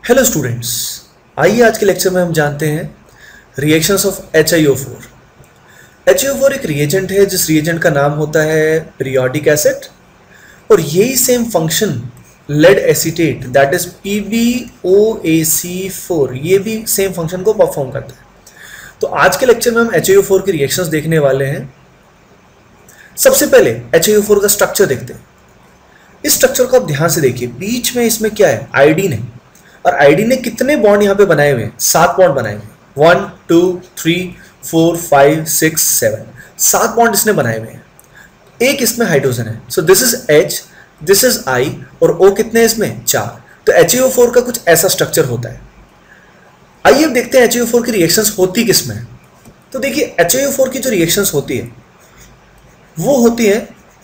Hello students, आइए आज के लेक्चर में हम जानते हैं रिएक्शंस ऑफ HiO4। HiO4 एक रिएजेंट है जिस रिएजेंट का नाम होता है पीरियोडिक एसिड और यही same function lead acetate that is PbOAC4 ये भी सेम फंक्शन को परफॉर्म करता है। तो आज के लेक्चर में हम HiO4 की रिएक्शंस देखने वाले हैं। सबसे पहले HiO4 का स्ट्रक्चर देखते हैं। इस स्ट्रक्चर को आप ध्यान से देखिए, बीच में इसमें क्या है, आयोडीन है और आयोडीन ने कितने बॉन्ड यहाँ पे बनाए हुए हैं, 7 बॉन्ड बनाए हुए हैं। 1 2 3 4 5 6 7 7 बॉन्ड इसने बनाए हुए हैं। एक इसमें हाइड्रोजन है, so this is H, this is I और O कितने इसमें 4। तो HiO4 का कुछ ऐसा स्ट्रक्चर होता है। आइए अब देखते हैं HiO4 की रिएक्शंस होती किसमें है। तो देखिए HiO4 की जो रिएक्शंस होती है वो होती है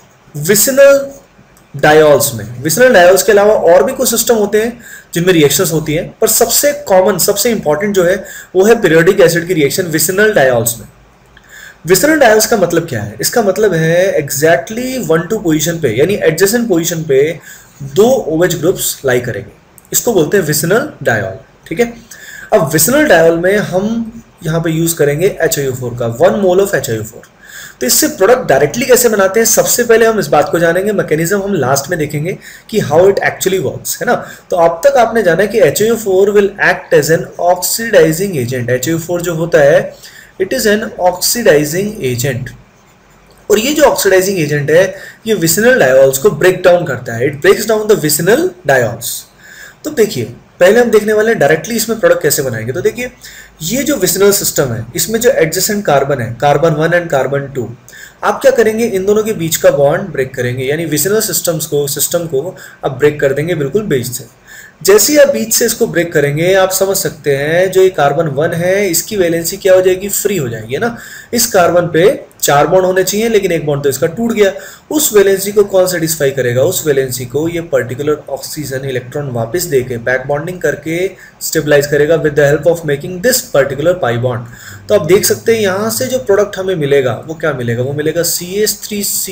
विसिनल डायोल्स में। विसिनल डायोल्स के अलावा और भी कुछ सिस्टम होते हैं जिनमें रिएक्शंस होती हैं, पर सबसे कॉमन सबसे इंपॉर्टेंट जो है वो है पीरियोडिक एसिड की रिएक्शन विसिनल डायोल्स में। विसिनल डायोल्स का मतलब क्या है? इसका मतलब है एग्जैक्टली 1-2 पोजीशन पे यानी एडजेसेंट पोजीशन पे 2 OH ग्रुप्स लाई करेंगे, इसको बोलते हैं विसिनल डायोल। ठीक है, अब विसिनल डायोल में हम यहाँ पे यूज करेंगे HiO4 का 1 मोल ऑफ HiO4। तो इससे प्रोडक्ट डायरेक्टली कैसे बनाते हैं, सबसे पहले हम इस बात को जानेंगे। मैकेनिज्म हम लास्ट में देखेंगे कि हाउ इट एक्चुअली वर्क्स, है ना। तो अब तक आपने जाना कि HiO4 will act as an oxidising agent. HiO4 जो होता है it is an oxidising agent और ये जो ऑक्सीडाइजिंग एजेंट है ये विसिनल डायोल्स को ब्रेक डाउन करता है। It breaks down the vicinal diols. तो देखिए पहले हम देखने वाले हैं डायरेक्टली इसमें प्रोडक्ट कैसे बनाएंगे। तो देखिए ये जो विसिनल सिस्टम है इसमें जो एडजेसेंट कार्बन है, कार्बन 1 एंड कार्बन 2, आप क्या करेंगे, इन दोनों के बीच का बॉन्ड ब्रेक करेंगे, यानी विसिनल सिस्टम को आप ब्रेक कर देंगे बिल्कुल बीच से। जैसे ही आप बीच से इसको ब्रेक करेंगे आप समझ सकते हैं जो ये कार्बन 1 है इसकी वैलेंसी क्या हो जाएगी, फ्री हो जाएगी, है ना। इस कार्बन पे 4 बॉन्ड होने चाहिए लेकिन एक बॉन्ड तो इसका टूट गया। उस वैलेंसी को कौन सेटिस्फाई करेगा, उस वैलेंसी को ये पर्टिकुलर ऑक्सीजन इलेक्ट्रॉन वापस देके बैक बॉन्डिंग करके स्टेबलाइज करेगा with the help of making this particular pi bond. तो आप देख सकते हैं यहाँ से जो प्रोडक्ट हमें मिलेगा वो क्या मिलेगा, वो मिलेगा CH3C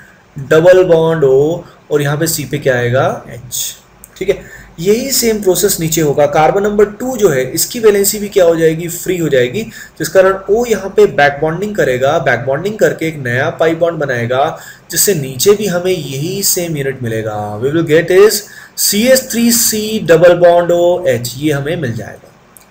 डबल बॉन्ड O और यहाँ पे C पे क्या आएगा H। ठीक है, यही सेम प्रोसेस नीचे होगा। कार्बन नंबर 2 जो है इसकी वैलेंसी भी क्या हो जाएगी, फ्री हो जाएगी, जिस कारण O यहाँ पे बैक बॉन्डिंग करेगा, बैक बॉन्डिंग करके एक नया पाई बॉन्ड बनाएगा जिससे नीचे भी हमें यही सेम यूनिट मिलेगा। We will get is CH3C double bond OH, ये हमें मिल जाएगा।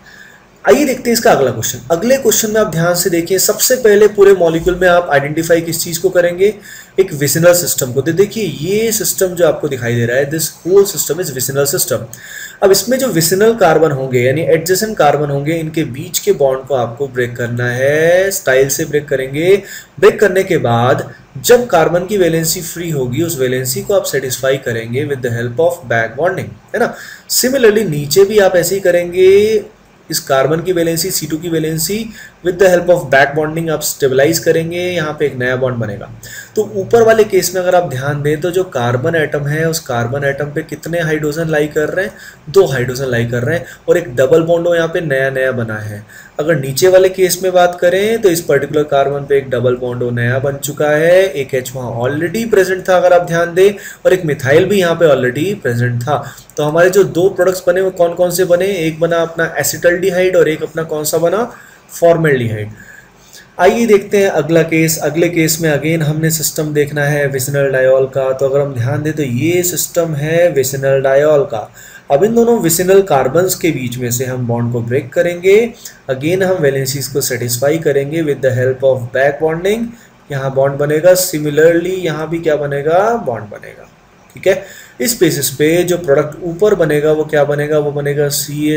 आइए देखते हैं इसका अगला क्वेश्चन। अगले क्वेश्चन में आप ध्यान से देखिए, सबसे पहले पूरे मॉलिक्यूल में आप आइडेंटिफाई किस चीज को करेंगे, एक विसिनल सिस्टम को। तो देखिए ये सिस्टम जो आपको दिखाई दे रहा है, this whole system is vicinal system. अब इसमें जो विसिनल कार्बन होंगे यानी एडजेसेंट कार्बन होंगे, इनके बीच के बॉन्ड को आपको ब्रेक करना है, स्टाइल से ब्रेक करेंगे। ब्रेक करने के बाद जब कार्बन की वैलेंसी फ्री होगी उस वैलेंसी को आप सेटिस्फाई करेंगे with the help of back bonding, है ना। सिमिलरली नीचे भी आप ऐसे ही करेंगे, इस कार्बन की वैलेंसी C2 की valency with the help of back bonding आप स्टेबलाइज करेंगे, यहाँ पे एक नया बॉन्ड बनेगा। तो ऊपर वाले केस में अगर आप ध्यान दें तो जो कार्बन एटम है उस कार्बन एटम पे कितने हाइड्रोजन लाई कर रहे हैं, 2 हाइड्रोजन लाई कर रहे हैं और एक डबल बॉन्ड यहाँ पे नया नया बना है। अगर नीचे वाले केस में बात करें तो इस पर्टिकुलर कार्बन पे एक डबल बॉन्ड नया बन चुका है, एक H वहाँ ऑलरेडी प्रेजेंट था अगर आप ध्यान दें, और एक मिथाइल भी यहाँ पे ऑलरेडी प्रेजेंट था। तो हमारे जो 2 प्रोडक्ट्स बने वो कौन कौन से बने, एक बना अपना एसिटल्डिहाइड और एक अपना कौन सा बना, फॉर्मेल्डिहाइड। आइए देखते हैं अगला केस। अगले केस में अगेन हमने सिस्टम देखना है विसिनल डायोल का। तो अगर हम ध्यान दें तो ये सिस्टम है विसिनल डायोल का। अब इन दोनों विसिनल कार्बन्स के बीच में से हम बॉन्ड को ब्रेक करेंगे, अगेन हम वैलेंसीज को सेटिस्फाई करेंगे with the help of back bonding. यहाँ बॉन्ड बनेगा, सिमिलरली यहाँ भी क्या बनेगा, बॉन्ड बनेगा। ठीक है, इस बेसिस पे जो प्रोडक्ट ऊपर बनेगा वो क्या बनेगा, वो बनेगा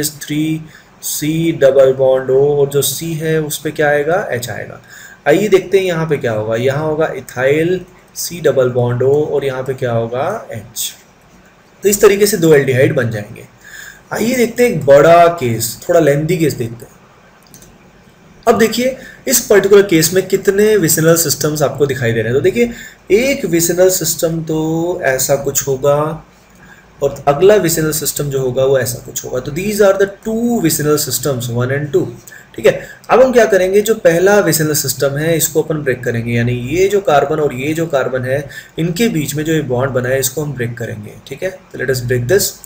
CH3C डबल बॉन्ड O और जो C है उस पर क्या आएगा, H आएगा। आइए देखते हैं यहाँ पे क्या होगा, यहाँ होगा ethyl C double bond O और यहाँ पे क्या होगा, H। तो इस तरीके से 2 एल्डिहाइड बन जाएंगे। आइए देखते हैं एक बड़ा केस, थोड़ा लेंथी केस देखते हैं। अब देखिए इस पर्टिकुलर केस में कितने विसिनल सिस्टम्स आपको दिखाई दे रहे हैं। तो देखिए एक विसिनल सिस्टम तो ऐसा कुछ होगा और अगला विसिनल सिस्टम जो होगा वो ऐसा कुछ होगा। तो these are the 2 vicinal systems 1 and 2। ठीक है, अब हम क्या करेंगे, जो पहला विसिनल सिस्टम है इसको अपन ब्रेक करेंगे, यानी ये जो कार्बन और ये जो कार्बन है इनके बीच में जो ये बॉन्ड बना है इसको हम ब्रेक करेंगे। ठीक है, तो let us break this.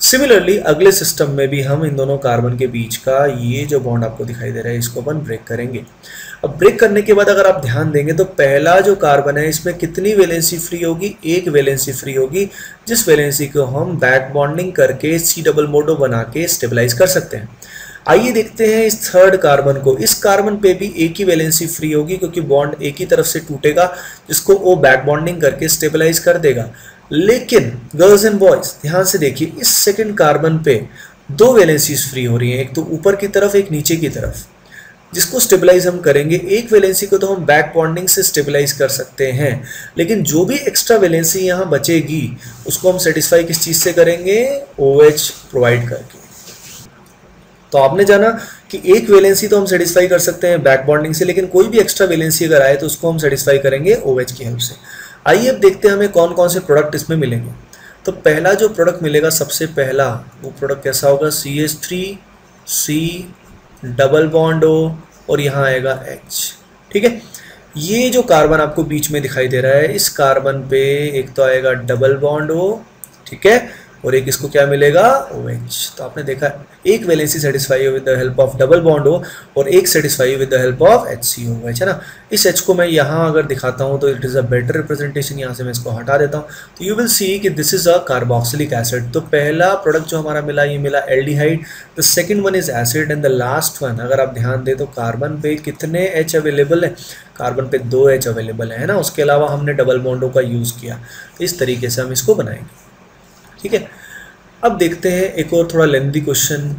Similarly अगले सिस्टम में भी हम इन दोनों कार्बन के बीच का ये जो बॉन्ड आपको दिखाई दे रहा है इसको अपन ब्रेक करेंगे। अब ब्रेक करने के बाद अगर आप ध्यान देंगे तो पहला जो कार्बन है इसमें कितनी वैलेंसी फ्री होगी, एक वैलेंसी फ्री होगी, जिस वैलेंसी को हम बैक बॉन्डिंग करके सी डबल बॉन्ड बना के स्टेबलाइज कर सकते हैं। आइए देखते हैं इस थर्ड कार्बन को। इस कार्बन पे भी एक ही वैलेंसी फ्री होगी क्योंकि बॉन्ड एक ही तरफ से टूटेगा जिसको वो बैक बॉन्डिंग करके स्टेबलाइज कर देगा। लेकिन गर्ल्स एंड बॉयज ध्यान से देखिए, इस सेकंड कार्बन पे दो वैलेंसीज फ्री हो रही हैं, एक तो ऊपर की तरफ एक नीचे की तरफ, जिसको स्टेबलाइज हम करेंगे। एक वैलेंसी को तो हम बैक बॉन्डिंग से स्टेबलाइज कर सकते हैं, लेकिन जो भी एक्स्ट्रा वैलेंसी यहाँ बचेगी उसको हम सेटिस्फाई किस चीज से करेंगे, OH प्रोवाइड करके। तो आपने जाना कि एक वैलेंसी तो हम सेटिस्फाई कर सकते हैं बैक बॉन्डिंग से, लेकिन कोई भी एक्स्ट्रा वैलेंसी अगर आए तो उसको हम सेटिस्फाई करेंगे OH की हेल्प से। आइए अब देखते हैं हमें कौन कौन से प्रोडक्ट इसमें मिलेंगे। तो पहला जो प्रोडक्ट मिलेगा सबसे पहला वो प्रोडक्ट कैसा होगा, CH3C डबल बॉन्ड O और यहाँ आएगा H। ठीक है, ये जो कार्बन आपको बीच में दिखाई दे रहा है इस कार्बन पे एक तो आएगा डबल बॉन्ड O, ठीक है, और एक इसको क्या मिलेगा, OH। तो आपने देखा एक valency satisfy with the help of double bond O और एक satisfy with the help of HCOH, है ना। इस H को मैं यहाँ अगर दिखाता हूँ तो it is a better representation, यहाँ से मैं इसको हटा देता हूँ तो यू विल सी कि this is a carboxylic acid. तो पहला प्रोडक्ट जो हमारा मिला ये मिला aldehyde, the second one is acid and the last one, अगर आप ध्यान दें तो कार्बन पे कितने H अवेलेबल है, कार्बन पे 2 H अवेलेबल है ना। उसके अलावा हमने डबल बॉन्ड O का यूज़ किया, तो इस तरीके से हम इसको बनाएंगे। ठीक है, अब देखते हैं एक और थोड़ा लेंथी क्वेश्चन।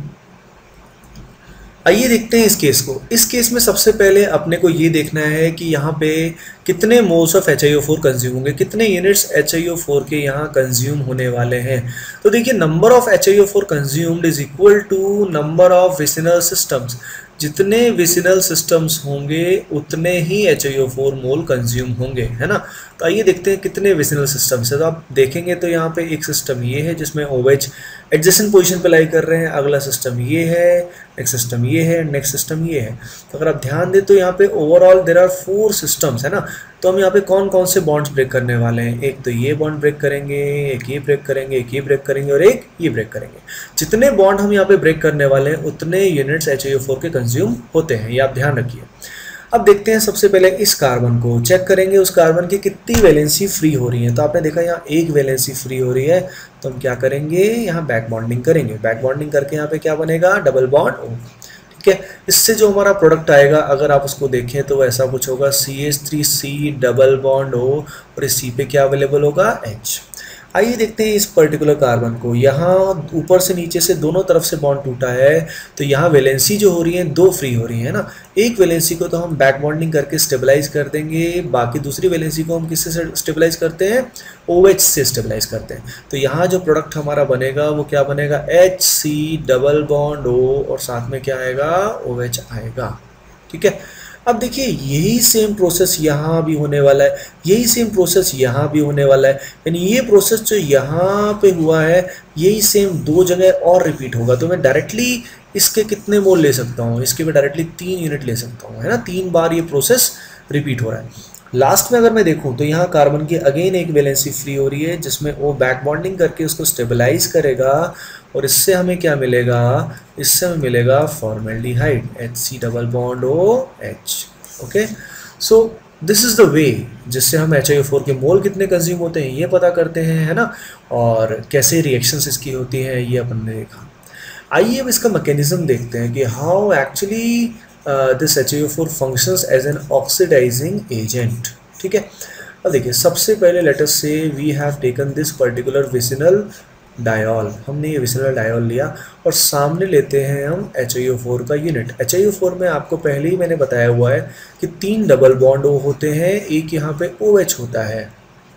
आइए देखते हैं इस केस को। इस केस में सबसे पहले अपने को ये देखना है कि यहाँ पे कितने मोल्स ऑफ HiO4 कंज्यूम होंगे, कितने यूनिट्स HiO4 के यहाँ कंज्यूम होने वाले हैं। तो देखिए number of HiO4 consumed is equal to number of vicinal systems. जितने विसिनल सिस्टम्स होंगे उतने ही HiO4 मोल कंज्यूम होंगे, है ना। तो आइए देखते हैं कितने विसिनल सिस्टम्स है। तो आप देखेंगे तो यहाँ पे एक सिस्टम ये है जिसमें OH एडजेसेंट पोजीशन पे लाई कर रहे हैं, अगला सिस्टम ये है, नेक्स्ट सिस्टम ये है, नेक्स्ट सिस्टम ये है। तो अगर आप ध्यान दें तो यहाँ पे ओवरऑल देयर आर 4 सिस्टम्स, है ना। तो हम यहाँ पे कौन कौन से बॉन्ड्स ब्रेक करने वाले हैं, एक तो ये बॉन्ड ब्रेक करेंगे, एक ये ब्रेक करेंगे, एक ये ब्रेक करेंगे और एक ये ब्रेक करेंगे। जितने बॉन्ड हम यहाँ पे ब्रेक करने वाले हैं उतने यूनिट्स HiO4 के कंज्यूम होते हैं, ये आप ध्यान रखिए। अब देखते हैं सबसे पहले इस कार्बन को चेक करेंगे, उस कार्बन की कितनी वैलेंसी फ्री हो रही है। तो आपने देखा यहाँ एक वैलेंसी फ्री हो रही है, तो हम क्या करेंगे, यहाँ बैक बॉन्डिंग करेंगे। बैक बॉन्डिंग करके यहाँ पे क्या बनेगा, डबल बॉन्ड O। ठीक है, इससे जो हमारा प्रोडक्ट आएगा अगर आप उसको देखें तो ऐसा कुछ होगा, CH3C डबल बॉन्ड O और इस C पे क्या अवेलेबल होगा, H। आइए देखते हैं इस पर्टिकुलर कार्बन को। यहाँ ऊपर से नीचे से दोनों तरफ से बॉन्ड टूटा है, तो यहाँ वैलेंसी जो हो रही है 2 फ्री हो रही है ना। एक वैलेंसी को तो हम बैक बॉन्डिंग करके स्टेबलाइज कर देंगे, बाकी दूसरी वैलेंसी को हम किससे स्टेबलाइज करते हैं, OH से स्टेबलाइज करते हैं। तो यहाँ जो प्रोडक्ट हमारा बनेगा वो क्या बनेगा, HC डबल बॉन्ड O और साथ में क्या आएगा, OH आएगा। ठीक है, अब देखिए यही सेम प्रोसेस यहाँ भी होने वाला है, यही सेम प्रोसेस यहाँ भी होने वाला है, यानी ये प्रोसेस जो यहाँ पे हुआ है यही सेम 2 जगह और रिपीट होगा। तो मैं डायरेक्टली इसके कितने मोल ले सकता हूँ, इसके मैं डायरेक्टली 3 यूनिट ले सकता हूँ, है ना। 3 बार ये प्रोसेस रिपीट हो रहा है। लास्ट में अगर मैं देखूँ तो यहाँ कार्बन की अगेन एक वैलेंसी फ्री हो रही है जिसमें वो बैक बॉन्डिंग करके उसको स्टेबलाइज करेगा और इससे हमें क्या मिलेगा, इससे हमें मिलेगा formaldehyde, HC double bond OH। Okay, so this is the way जिससे हम HiO4 के मोल कितने कंज्यूम होते हैं ये पता करते हैं, है ना, और कैसे रिएक्शंस इसकी होती हैं ये अपन ने देखा। आइए अब इसका मैकेनिज्म देखते हैं कि how actually this HiO4 functions as an oxidising agent. ठीक है, अब देखिए सबसे पहले let us say we have taken this particular vicinal diol, हमने ये विसिनल डायोल लिया और सामने लेते हैं हम HiO4 का यूनिट। HiO4 में आपको पहले ही मैंने बताया हुआ है कि 3 डबल बॉन्ड O होते हैं, एक यहाँ पे OH होता है।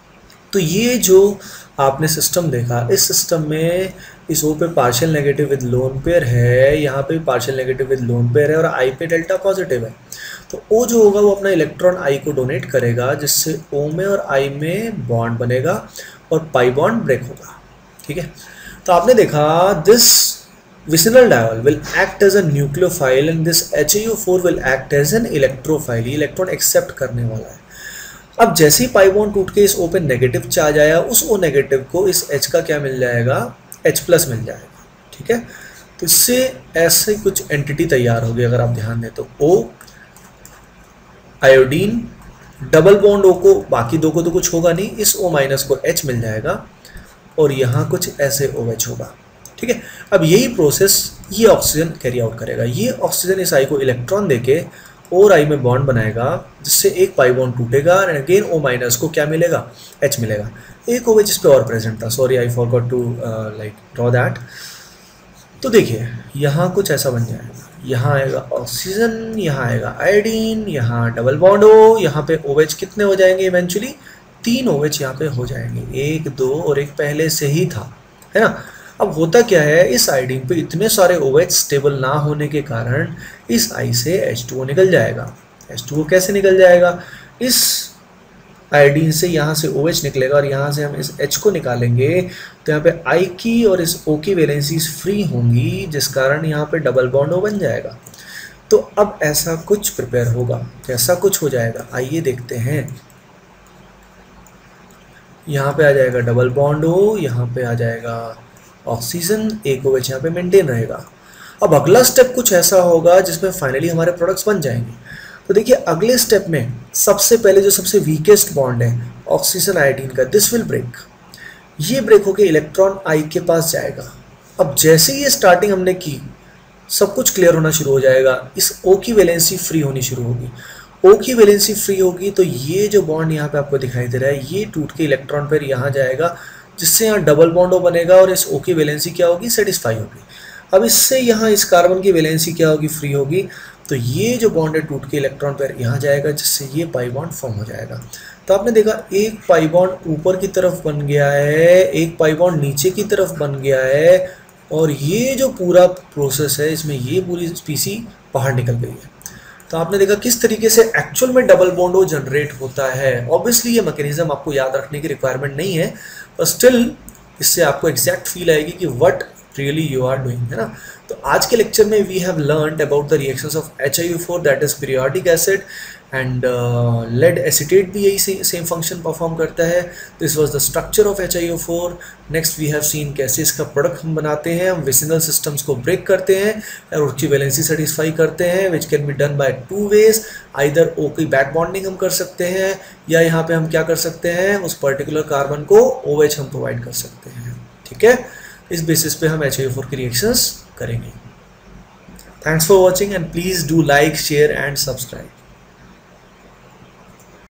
तो ये जो आपने सिस्टम देखा, इस सिस्टम में इस O पे partial negative with lone pair है, यहाँ पे partial negative with lone pair है और I पे डेल्टा पॉजिटिव है। तो O जो होगा वो अपना इलेक्ट्रॉन I को डोनेट करेगा जिससे O में और I में बॉन्ड बनेगा और पाई बॉन्ड ब्रेक होगा। ठीक है, तो आपने देखा this vicinal diol will act as a nucleophile and this HiO4 will act as an electrophile, ये इलेक्ट्रॉन एक्सेप्ट करने वाला है। अब जैसे ही पाई बॉन्ड टूट के इस O पे नेगेटिव चार्ज आया, उस O नेगेटिव को इस H का क्या मिल जाएगा, H+ मिल जाएगा। ठीक है, तो इससे ऐसे कुछ एंटिटी तैयार होगी। अगर आप ध्यान दें तो O iodine, double bond O को, बाकी दो को तो कुछ होगा नहीं, इस O- को H मिल जाएगा और यहाँ कुछ ऐसे OH होगा। ठीक है, अब यही प्रोसेस ये ऑक्सीजन कैरी आउट करेगा। ये ऑक्सीजन इस आई को इलेक्ट्रॉन देके और आई में बॉन्ड बनाएगा, जिससे एक पाई बॉन्ड टूटेगा एंड अगेन O- को क्या मिलेगा, H मिलेगा। एक OH इस पे और प्रेजेंट था, sorry I forgot to like draw that. तो देखिए यहाँ कुछ ऐसा बन जाएगा, यहाँ आएगा ऑक्सीजन, यहाँ आएगा आयोडीन, यहाँ डबल बॉन्ड O, यहाँ पे OH कितने हो जाएंगे इवेंचुअली, 3 OH यहाँ पे हो जाएंगे, 1 2 और एक पहले से ही था, है ना। अब होता क्या है, इस आयोडीन पे इतने सारे OH स्टेबल ना होने के कारण इस आई से H2O निकल जाएगा। H2O कैसे निकल जाएगा, इस आयोडीन से यहाँ से OH निकलेगा और यहाँ से हम इस H को निकालेंगे तो यहाँ पे I की और इस O की वैलेंसीज फ्री होंगी, जिस कारण यहाँ पे डबल बॉन्ड O बन जाएगा। तो अब ऐसा कुछ प्रिपेयर होगा, कैसा कुछ हो जाएगा आइए देखते हैं। यहाँ पे आ जाएगा डबल बॉन्ड O, यहाँ पे आ जाएगा ऑक्सीजन, एक OH यहाँ पे मेंटेन रहेगा। अब अगला स्टेप कुछ ऐसा होगा जिसमें फाइनली हमारे प्रोडक्ट्स बन जाएंगे। तो देखिए अगले स्टेप में सबसे पहले जो सबसे वीकेस्ट बॉन्ड है ऑक्सीजन आयोडीन का, दिस विल ब्रेक। ये ब्रेक होकर इलेक्ट्रॉन आई के पास जाएगा। अब जैसे ही ये स्टार्टिंग हमने की, सब कुछ क्लियर होना शुरू हो जाएगा, इस O की वैलेंसी फ्री होनी शुरू होगी। O की वैलेंसी फ्री होगी तो ये जो बॉन्ड यहाँ पे आपको दिखाई दे रहा है, ये टूट के इलेक्ट्रॉन पेयर यहाँ जाएगा, जिससे यहाँ डबल बॉन्ड O बनेगा और इस O की वैलेंसी क्या होगी, सेटिस्फाई होगी। अब इससे यहाँ इस कार्बन की वैलेंसी क्या होगी, फ्री होगी। तो ये जो बॉन्ड है टूट के इलेक्ट्रॉन पेयर यहाँ जाएगा, जिससे ये पाई बॉन्ड फॉर्म हो जाएगा। तो आपने देखा एक पाई बॉन्ड ऊपर की तरफ बन गया है, एक पाई बॉन्ड नीचे की तरफ बन गया है, और ये जो पूरा प्रोसेस है इसमें ये पूरी स्पीसी बाहर निकल गई है। तो आपने देखा किस तरीके से एक्चुअल में डबल बॉन्ड O जनरेट होता है। ऑब्वियसली ये मैकेनिज्म आपको याद रखने की रिक्वायरमेंट नहीं है, पर स्टिल इससे आपको एग्जैक्ट फील आएगी कि what really you are doing, है ना। तो आज के लेक्चर में we have learned about the reactions of HiO4 that is periodic acid and lead acetate भी यही सेम फंक्शन परफॉर्म करता है। This was the structure of HiO4। Next we have seen कैसे इसका प्रोडक्ट हम बनाते हैं, हम विसिनल सिस्टम्स को ब्रेक करते हैं और उसकी वैलेंसी सेटिस्फाई करते हैं, which can be done by 2 ways. Either O की बैक बॉन्डिंग हम कर सकते हैं, या यहाँ पे हम क्या कर सकते हैं, उस पर्टिकुलर कार्बन को OH हम प्रोवाइड कर सकते हैं। ठीक है, इस बेसिस पे हम HiO4 की रिएक्शंस करेंगे। Thanks for watching and please do like, share and subscribe.